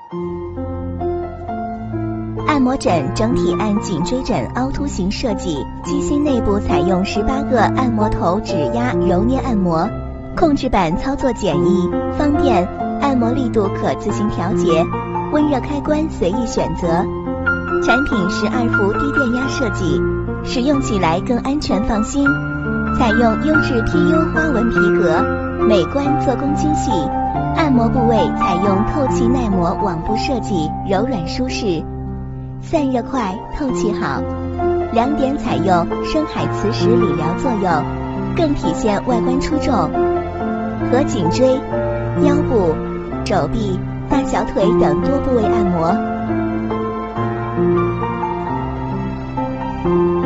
按摩枕整体按颈椎枕凹凸型设计，机芯内部采用18个按摩头指压揉捏按摩，控制板操作简易方便，按摩力度可自行调节，温热开关随意选择。产品12伏低电压设计，使用起来更安全放心。采用优质 PU 花纹皮革，美观做工精细。按摩部位采用透气耐磨网布设计，柔软舒适，散热快，透气好。2点采用深海磁石理疗作用，更体现外观出众，和颈椎、腰部、肘臂、大小腿等多部位按摩。